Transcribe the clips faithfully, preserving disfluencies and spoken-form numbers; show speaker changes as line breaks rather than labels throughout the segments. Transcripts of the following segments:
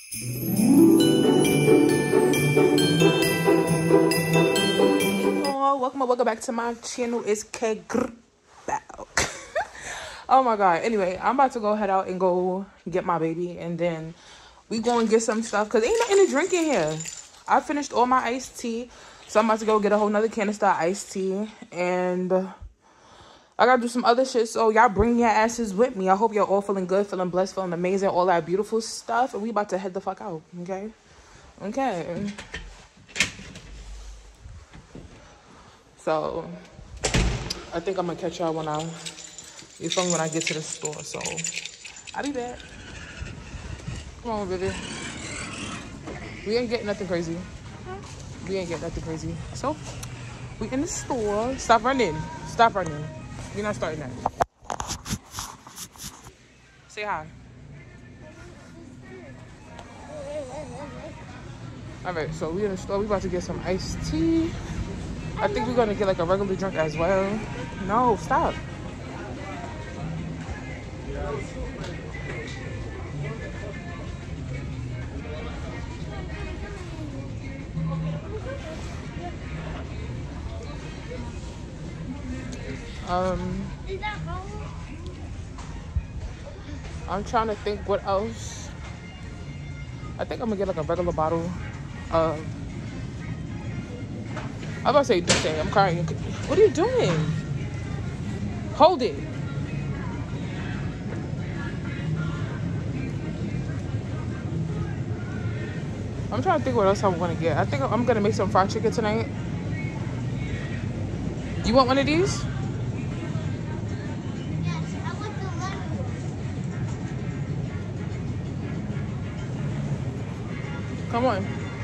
Oh, welcome or welcome back to my channel. It's K. Oh my god. Anyway, I'm about to go head out and go get my baby, and then we go and get some stuff because ain't nothing to drink in here. I finished all my iced tea, so I'm about to go get a whole nother canister of iced tea, and uh, I gotta do some other shit. So y'all bring your asses with me. I hope y'all all feeling good, feeling blessed, feeling amazing, all that beautiful stuff, and we about to head the fuck out. Okay, okay. So I think I'm gonna catch y'all when I, you feel me, when I get to the store. So I'll be back. Come on, baby. We ain't getting nothing crazy. We ain't getting nothing crazy. So we in the store. Stop running. Stop running. We're not starting that. Say hi. All right, so we in the store. We about to get some iced tea. I think we're gonna get like a regular drink as well. No, stop. Um, I'm trying to think what else. I think I'm gonna get like a regular bottle of. I'm about to say Duce. I'm crying. What are you doing? Hold it. I'm trying to think what else I'm gonna get. I think I'm gonna make some fried chicken tonight. You want one of these?
Yes, I want the lemon.
Come on.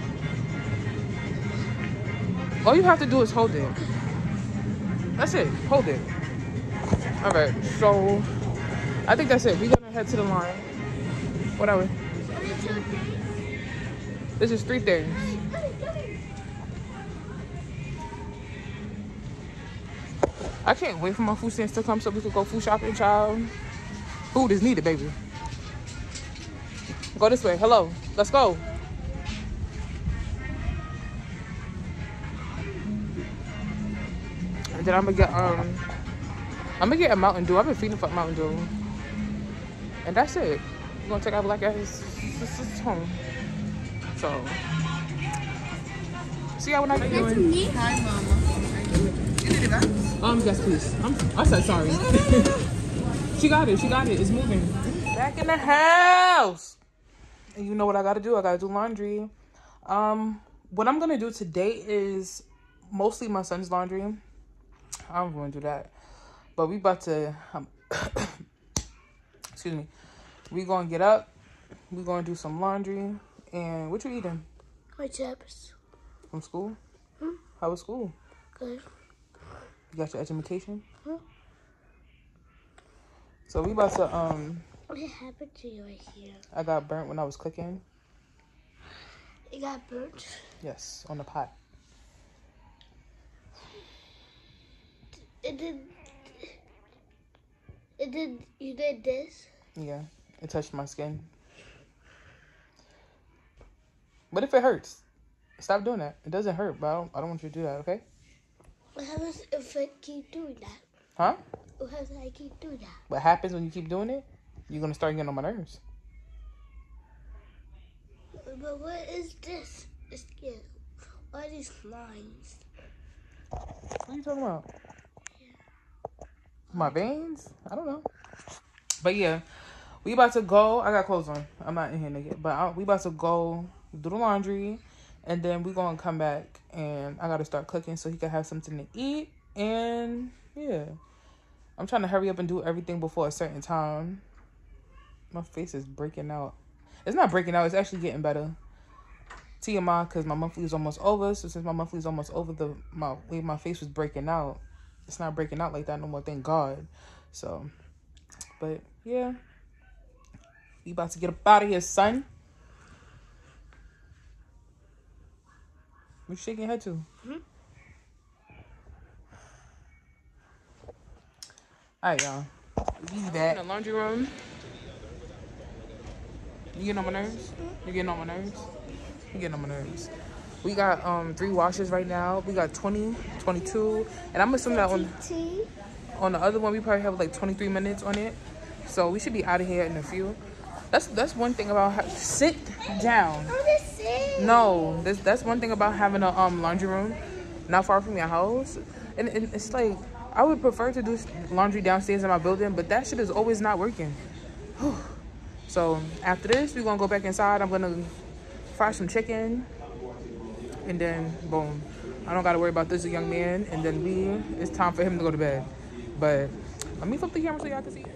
All you have to do is hold it. That's it. Hold it. All right. So I think that's it. We're gonna head to the line. Whatever. This is three things. I can't wait for my food stamps to come so we can go food shopping, child. Food is needed, baby. Go this way. Hello. Let's go. And then I'm gonna get um I'm gonna get a Mountain Dew. I've been feeding for Mountain Dew. And that's it. We're gonna take our black ass home. So see y'all when I get doing.
Hi, Mama.
Um, yes, please. I'm, I said sorry. She got it. She got it. It's moving. Back in the house. And you know what I gotta do? I gotta do laundry. Um, what I'm gonna do today is mostly my son's laundry. I'm gonna do that. But we about to, um, excuse me. We gonna get up. We gonna do some laundry. And what you eating?
My chips.
From school?
Hmm?
How was school?
Good.
You got your education?
Hmm?
So we about to, um...
What happened to you right here?
I got burnt when I was cooking.
It got burnt?
Yes, on the pot.
It did... It did... You did this?
Yeah, it touched my skin. What if it hurts? Stop doing that. It doesn't hurt, but I don't, I don't want you to do that, okay?
What happens if I keep doing that?
Huh?
What happens if I keep doing that?
What happens when you keep doing it? You're going to start getting on my nerves.
But what is this? The skin. Why are these lines?
What are you talking about? My veins? I don't know. But yeah, we about to go. I got clothes on. I'm not in here naked. But I, we about to go do the laundry. And then we going to come back. And I got to start cooking so he can have something to eat. And yeah. I'm trying to hurry up and do everything before a certain time. My face is breaking out. It's not breaking out. It's actually getting better. T M I, because my monthly is almost over. So since my monthly is almost over, the my way my face was breaking out, it's not breaking out like that no more. Thank God. So, but yeah, we about to get up out of here, son. What you shaking your head to?
Mm-hmm.
All right, y'all. We back in the laundry room. You getting on my nerves? You getting on my nerves? You getting on my nerves? We got um three washes right now. We got twenty, twenty-two, and I'm assuming that on on the other one we probably have like twenty-three minutes on it. So we should be out of here in a few. That's that's one thing about ha- sit down. No, that's that's one thing about having a um laundry room not far from your house, and, and it's like I would prefer to do laundry downstairs in my building, but that shit is always not working. So after this, we're gonna go back inside. I'm gonna fry some chicken, and then boom, I don't gotta worry about this young man. And then we, it's time for him to go to bed. But let me flip the camera so y'all can see.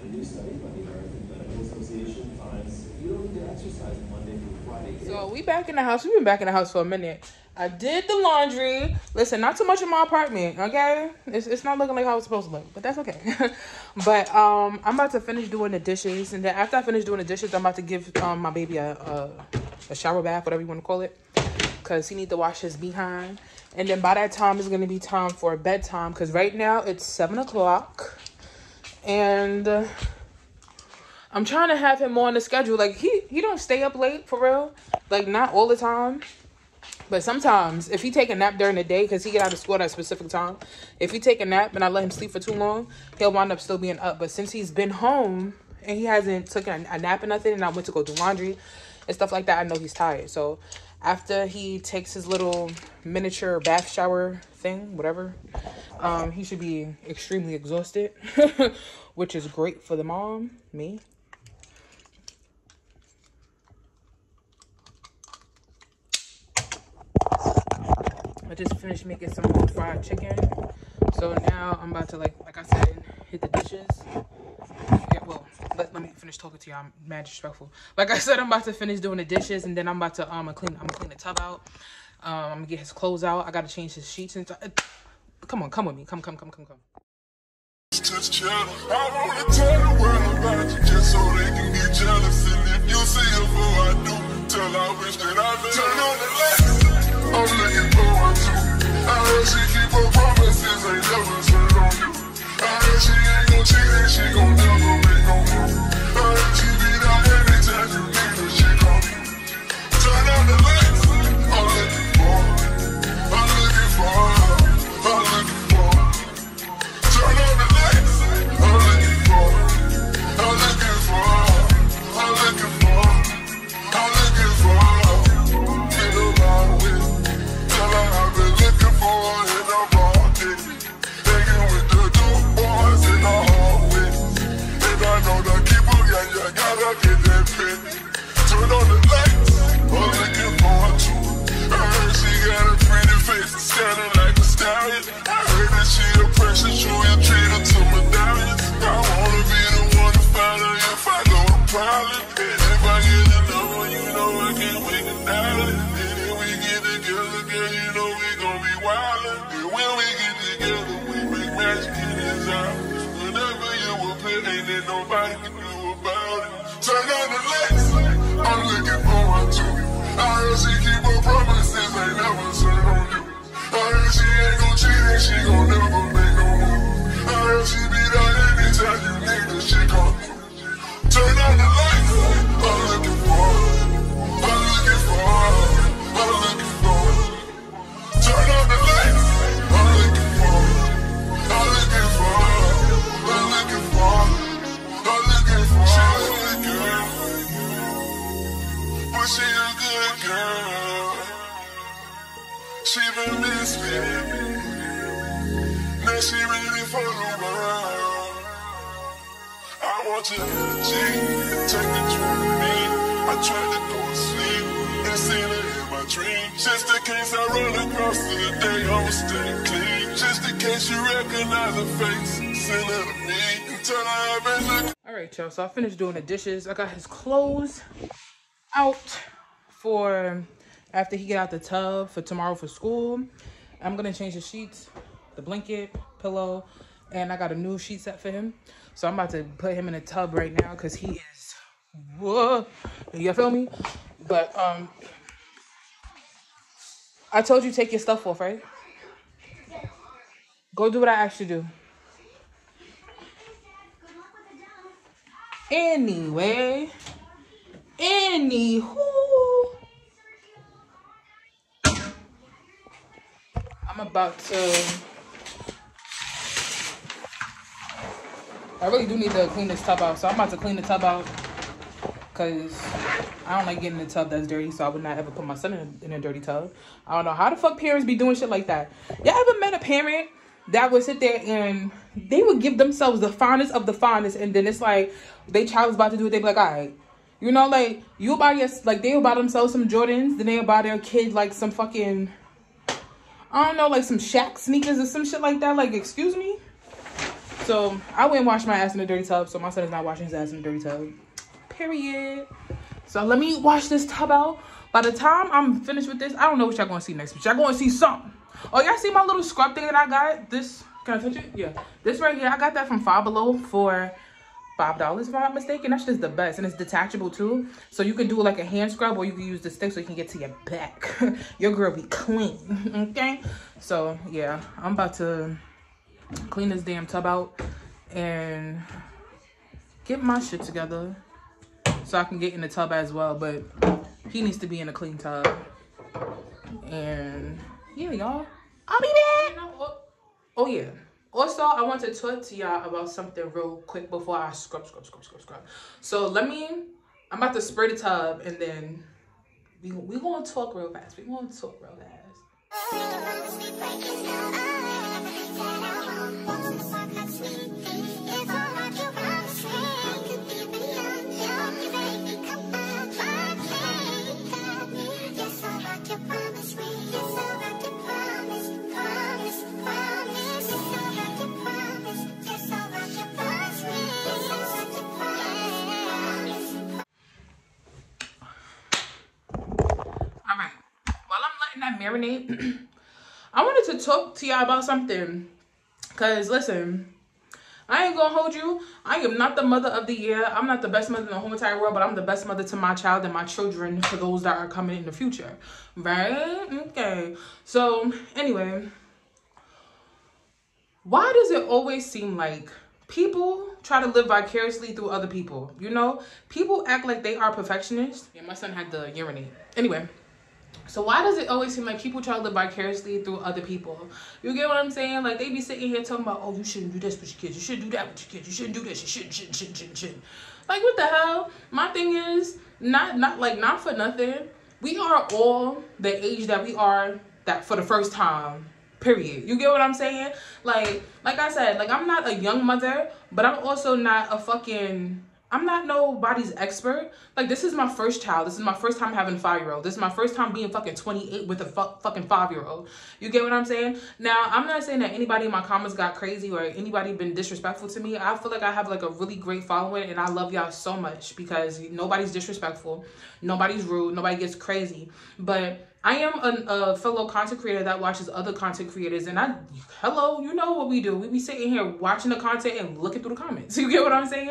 So we back in the house. We've been back in the house for a minute. I did the laundry. Listen, not too much in my apartment, okay? It's it's not looking like how it's supposed to look, but that's okay. But um, I'm about to finish doing the dishes, and then after I finish doing the dishes, I'm about to give um my baby a a, a shower bath, whatever you want to call it, because he needs to wash his behind. And then by that time, it's gonna be time for bedtime, because right now it's seven o'clock, and uh, I'm trying to have him on the schedule. Like he he don't stay up late for real, like not all the time. But sometimes, if he take a nap during the day, because he get out of school at a specific time, if he take a nap and I let him sleep for too long, he'll wind up still being up. But since he's been home and he hasn't taken a, a nap or nothing, and I went to go do laundry and stuff like that, I know he's tired. So after he takes his little miniature bath shower thing, whatever, um, he should be extremely exhausted, which is great for the mom, me. I just finished making some fried chicken. So now I'm about to, like like I said, hit the dishes. Yeah, well, let, let me finish talking to you. I'm mad disrespectful. Like I said, I'm about to finish doing the dishes, and then I'm about to um clean I'm gonna clean the tub out. Um, I'm gonna get his clothes out. I gotta change his sheets and stuff. Come on, come with me. Come, come, come, come, come.
I wanna tell the world about you just so they can get jealous. And if you see her before I do, tell I wish that I lived. Turn on the lights. I'm looking forward to. I heard she keep her promises, ain't never turned on you. I heard she ain't gon' cheat and she gon' never make no move. I heard she be down anytime you need her, she gon' be. Turn on the lights. I'm looking for. I'm looking for. I'm looking for. Turn on the lights. I'm looking for. I'm looking for. I'm looking for. I'm looking for. Get around with. Tell her I've been looking for her in the market. Hanging with the two boys in the hallway. And I know the keeper, yeah, you gotta get that fit. Turn on the lights. I'm looking for her too. I heard she got a pretty face, standing like a stallion. I heard that she a precious jewel, you treat her to medallions. I wanna be the one to find her if I go to pilot. And if I get another one, you know I can't wait to dial it. And if we get together, girl, you know we gon' be wildin'. And when we get together, we make magic in his eyes. Whenever you a pit, ain't there nobody can do about it. Turn on the lights, I'm looking forward to you. I heard she keep her promises, ain't never turn on you. I heard she ain't gon' cheat and she gon' never make no move. I heard she be there anytime you need her, she gon' do. Turn on the lights, I'm looking for her. I'm looking for her. I'm looking for her. Turn on the lights, I'm looking for her. I'm looking for her. I'm looking for her. I'm looking for her. She a good girl, but she a good girl. She been misfitting me. Now she ready for the world. I want your energy, take control of me. I tried to go to sleep and seen her in my dream. Just in case I run across to the day, I'ma stay clean. Just in case you recognize her face, send her to me. Until I've been looking.
Alright, y'all, so I finished doing the dishes. I got his clothes out for after he get out the tub for tomorrow for school. I'm gonna change the sheets, the blanket, pillow, and I got a new sheet set for him. So I'm about to put him in a tub right now because he is, whoa, you feel me? But um, I told you take your stuff off, right? Go do what I asked you to do. Anyway, Anywho, I'm about to. I really do need to clean this tub out, so I'm about to clean the tub out because I don't like getting in a tub that's dirty, so I would not ever put my son in, in a dirty tub. I don't know how the fuck parents be doing shit like that. Y'all ever met a parent that would sit there and they would give themselves the finest of the finest, and then it's like they child is about to do it, they be like, all right. You know, like, you buy your, like, they will buy themselves some Jordans, then they'll buy their kid, like, some fucking, I don't know, like, some Shaq sneakers or some shit like that. Like, excuse me? So, I went and washed my ass in the dirty tub, so my son is not washing his ass in the dirty tub. Period. So, let me wash this tub out. By the time I'm finished with this, I don't know what y'all gonna see next, but y'all gonna see something. Oh, y'all see my little scrub thing that I got? This, can I touch it? Yeah. This right here, I got that from Five Below for five dollars if I'm not mistaken. That's just the best, and it's detachable too, so you can do like a hand scrub, or you can use the stick so you can get to your back. Your girl be clean. Okay, so yeah, I'm about to clean this damn tub out and get my shit together so I can get in the tub as well, but he needs to be in a clean tub. And yeah, y'all, I'll be back. Oh yeah, also, I want to talk to y'all about something real quick before I scrub, scrub, scrub, scrub, scrub. So let me, I'm about to spray the tub, and then we we gonna talk real fast. We gonna talk real fast. Marinate. I wanted to talk to y'all about something, because listen, I ain't gonna hold you. I am not the mother of the year. I'm not the best mother in the whole entire world, but I'm the best mother to my child and my children, for those that are coming in the future, right? Okay, so anyway, why does it always seem like people try to live vicariously through other people? You know, people act like they are perfectionists. Yeah, my son had to urinate. Anyway, so why does it always seem like people try to live vicariously through other people? You get what I'm saying? Like, they be sitting here talking about, oh, you shouldn't do this with your kids. You shouldn't do that with your kids. You shouldn't do this. You shouldn't, shouldn't, shouldn't, shouldn't, shouldn't. Like, what the hell? My thing is, not, not, like, not for nothing. We are all the age that we are that for the first time, period. You get what I'm saying? Like, like I said, like, I'm not a young mother, but I'm also not a fucking... I'm not nobody's expert. Like, this is my first child. This is my first time having a five-year-old. This is my first time being fucking twenty-eight with a fu fucking five-year-old. You get what I'm saying? Now, I'm not saying that anybody in my comments got crazy or anybody been disrespectful to me. I feel like I have, like, a really great following, and I love y'all so much because nobody's disrespectful. Nobody's rude. Nobody gets crazy. But I am a, a fellow content creator that watches other content creators, and I, hello, you know what we do. We be sitting here watching the content and looking through the comments. You get what I'm saying?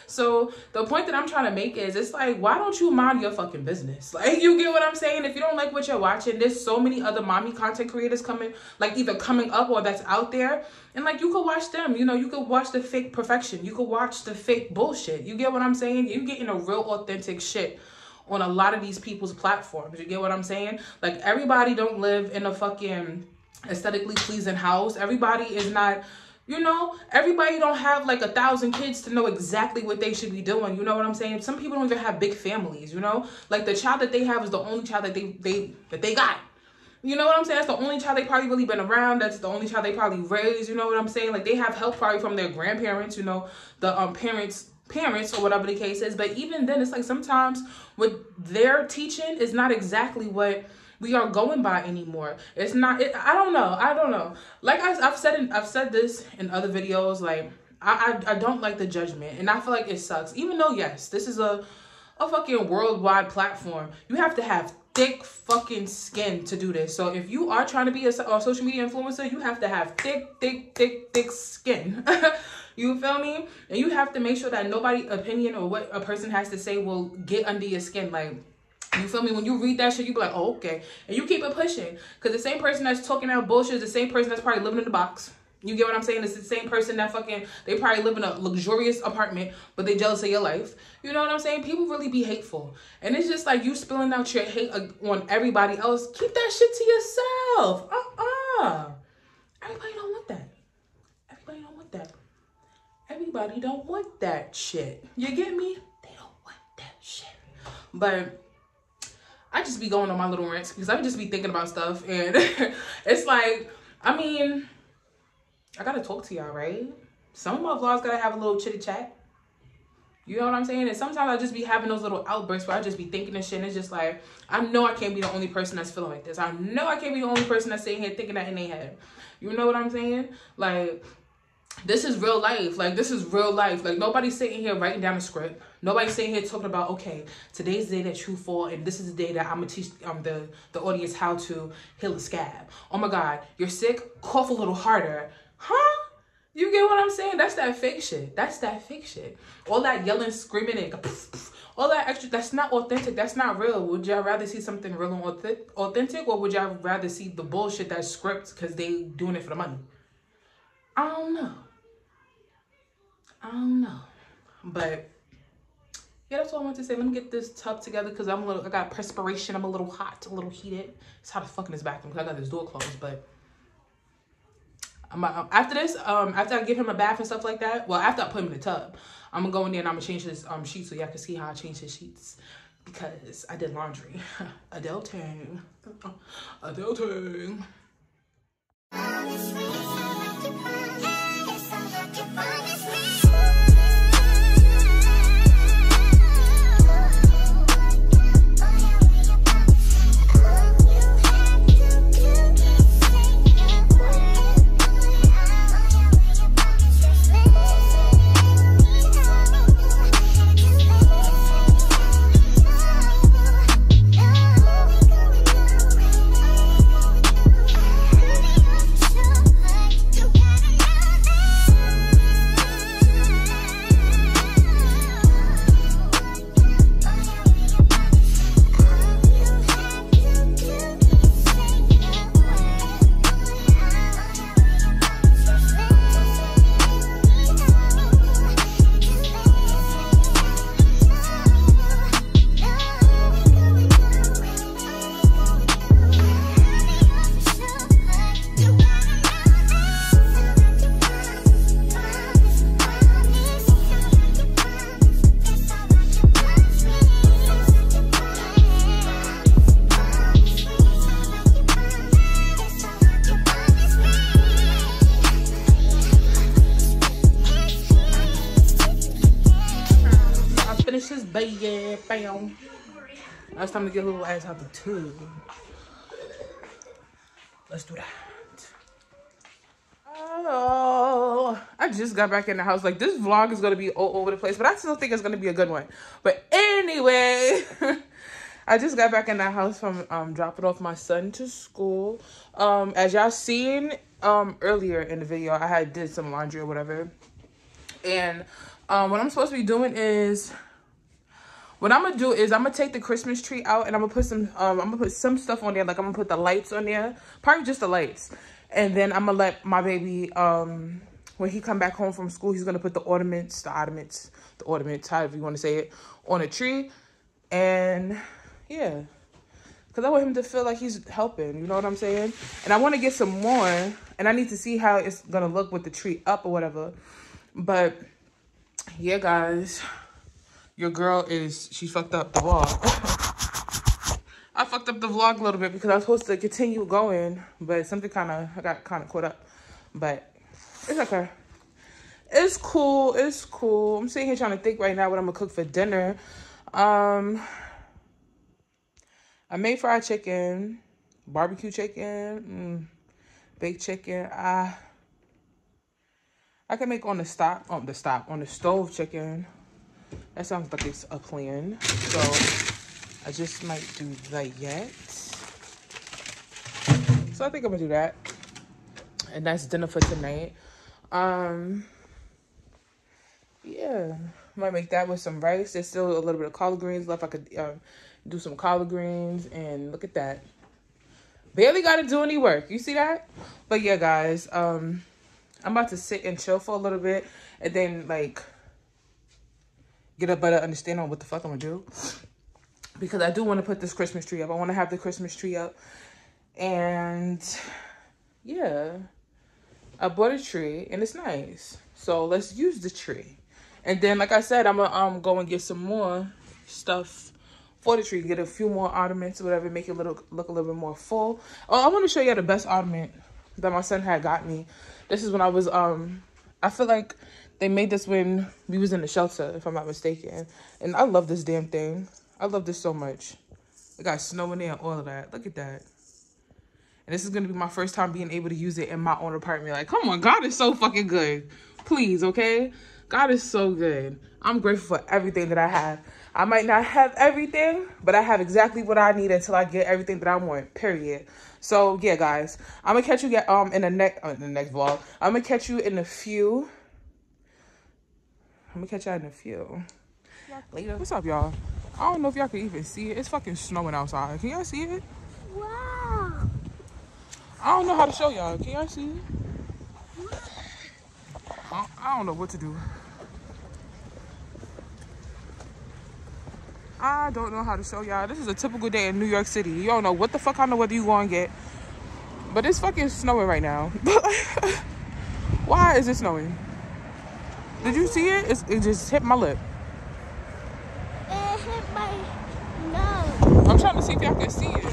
So the point that I'm trying to make is, it's like, why don't you mind your fucking business? Like, you get what I'm saying? If you don't like what you're watching, there's so many other mommy content creators coming, like, either coming up or that's out there. And, like, you could watch them. You know, you could watch the fake perfection. You could watch the fake bullshit. You get what I'm saying? You getting a real authentic shit on a lot of these people's platforms. You get what I'm saying? Like, everybody don't live in a fucking aesthetically pleasing house. Everybody is not, you know, everybody don't have like a thousand kids to know exactly what they should be doing. You know what I'm saying? Some people don't even have big families, you know? Like, the child that they have is the only child that they, they, that they got. You know what I'm saying? That's the only child they probably really been around. That's the only child they probably raised. You know what I'm saying? Like, they have help probably from their grandparents, you know, the um parents, parents or whatever the case is. But even then, it's like sometimes what they're teaching is not exactly what we are going by anymore. It's not, it, I don't know. I don't know. Like I, I've said, in, I've said this in other videos, like, I, I, I don't like the judgment, and I feel like it sucks. Even though, yes, this is a, a fucking worldwide platform, you have to have thick fucking skin to do this. So if you are trying to be a, a social media influencer, you have to have thick, thick, thick, thick skin. You feel me? And you have to make sure that nobody's opinion or what a person has to say will get under your skin. Like, you feel me? When you read that shit, you be like, oh, okay. And you keep it pushing. Because the same person that's talking out bullshit is the same person that's probably living in the box. You get what I'm saying? It's the same person that fucking, they probably live in a luxurious apartment, but they jealous of your life. You know what I'm saying? People really be hateful. And it's just like you spilling out your hate on everybody else. Keep that shit to yourself. Uh-uh. Everybody don't want that. Everybody don't want that. Everybody don't want that shit. You get me? They don't want that shit. But I just be going on my little rants because I just be thinking about stuff. And it's like, I mean... I gotta talk to y'all, right? Some of my vlogs gotta have a little chitty chat. You know what I'm saying? And sometimes I just be having those little outbursts where I just be thinking and shit. And it's just like, I know I can't be the only person that's feeling like this. I know I can't be the only person that's sitting here thinking that in their head. You know what I'm saying? Like, this is real life. Like, this is real life. Like, nobody's sitting here writing down a script. Nobody's sitting here talking about, okay, today's the day that you fall, and this is the day that I'm gonna teach um the, the audience how to heal a scab. Oh my God, you're sick? Cough a little harder. Huh? You get what I'm saying? That's that fake shit. That's that fake shit. All that yelling, screaming, and poof, poof, all that extra, that's not authentic. That's not real. Would y'all rather see something real and authentic, or would y'all rather see the bullshit that's script because they doing it for the money? I don't know. I don't know. But yeah, that's all I want to say. Let me get this tub together because I'm a little, I got perspiration. I'm a little hot, a little heated. It's hot as fuck in this bathroom because I got this door closed, but I'm, um, after this, um, after I give him a bath and stuff like that, well, after I put him in the tub, I'm gonna go in there and I'm gonna change his um sheets so y'all can see how I change his sheets because I did laundry. Adulting, adulting. Yeah, bam. Now it's time to get a little ass out the tube. Let's do that. Oh, I just got back in the house. Like, this vlog is gonna be all over the place, but I still think it's gonna be a good one. But anyway, I just got back in the house from um dropping off my son to school. Um, as y'all seen um earlier in the video, I had did some laundry or whatever, and um what I'm supposed to be doing is. What I'm gonna do is I'm gonna take the Christmas tree out and I'm gonna put some um I'm gonna put some stuff on there. Like I'm gonna put the lights on there, probably just the lights, and then I'm gonna let my baby um when he come back home from school, he's gonna put the ornaments, the ornaments, the ornaments, however you want to say it, on a tree. And yeah, because I want him to feel like he's helping, you know what I'm saying? And I want to get some more, and I need to see how it's gonna look with the tree up or whatever. But yeah, guys. Your girl is, she fucked up the vlog. I fucked up the vlog a little bit because I was supposed to continue going, but something kind of, I got kind of caught up. But it's okay. It's cool. It's cool. I'm sitting here trying to think right now what I'm going to cook for dinner. Um, I made fried chicken, barbecue chicken, mm, baked chicken. I, I can make on the stop, on the stop, on the stove chicken. That sounds like it's a plan. So I just might do that yet. So I think I'm gonna do that. And that's dinner for tonight. Um yeah. Might make that with some rice. There's still a little bit of collard greens left. I could um, do some collard greens, and look at that. Barely gotta do any work. You see that? But yeah, guys, um I'm about to sit and chill for a little bit and then like get a better understanding on what the fuck I'm gonna do. Because I do want to put this Christmas tree up. I want to have the Christmas tree up. And yeah, I bought a tree and it's nice. So let's use the tree. And then, like I said, I'm gonna um, go and get some more stuff for the tree. Get a few more ornaments or whatever. Make it little, look a little bit more full. Oh, I want to show you the best ornament that my son had got me. This is when I was, um, I feel like they made this when we was in the shelter, if I'm not mistaken. And I love this damn thing. I love this so much. It got snow in there and all of that. Look at that. And this is going to be my first time being able to use it in my own apartment. Like, come on, God is so fucking good. Please, okay? God is so good. I'm grateful for everything that I have. I might not have everything, but I have exactly what I need until I get everything that I want, period. So, yeah, guys. I'm going to catch you get, um in the, next uh, the next vlog. I'm going to catch you in a few. I'm going to catch y'all in a few. Later. What's up, y'all? I don't know if y'all can even see it. It's fucking snowing outside. Can y'all see it?
Wow.
I don't know how to show y'all. Can y'all see it? I, I don't know what to do. I don't know how to show y'all. This is a typical day in New York City. You don't know what the fuck I know whether you going to get. But it's fucking snowing right now. Why is it snowing? Did you see it? It's, it just hit my lip.
It hit my nose.
I'm trying to see if y'all can see it.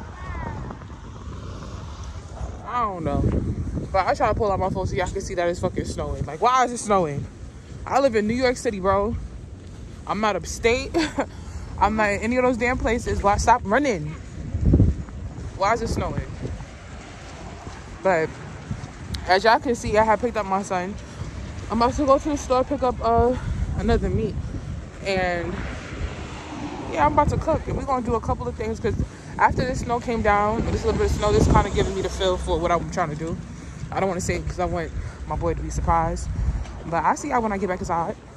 I don't know. But I try to pull out my phone so y'all can see that it's fucking snowing. Like, why is it snowing? I live in New York City, bro. I'm not upstate. I'm not in any of those damn places. Why stop running? Why is it snowing? But as y'all can see, I have picked up my son. I'm about to go to the store, pick up uh another meat. And yeah, I'm about to cook. And we're going to do a couple of things because after the snow came down, this little bit of snow, this kind of giving me the feel for what I'm trying to do. I don't want to say it because I want my boy to be surprised. But I'll see y'all when I get back inside.